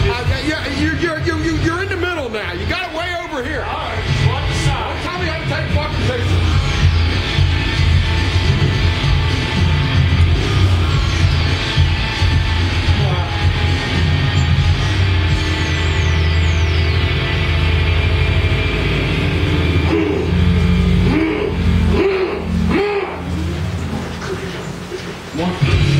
You're in the middle now. You got it way over here. All right, just watch the side. Don't tell me how to take fucking pictures. One.